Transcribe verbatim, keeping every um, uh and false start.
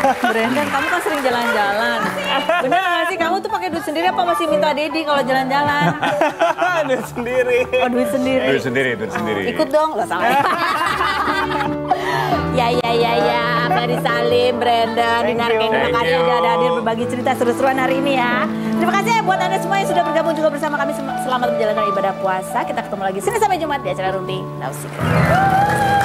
Brandon, kamu kan sering jalan-jalan. Bener nggak sih, kamu tuh pakai duit sendiri apa masih minta Dedi kalau jalan-jalan? Duit sendiri. Oh, duit sendiri. Duit sendiri, duit sendiri. Ikut dong, lah salah. Ya, ya, ya, ya. Bari Salim, Brandon, Dinar, terima kasih udah hadir berbagi cerita seru-seruan hari ini ya. Terima kasih ya buat Anda semua yang sudah bergabung juga bersama kami. Selamat menjalankan ibadah puasa. Kita ketemu lagi Senin sampai Jumat di acara Rumpi Nausika.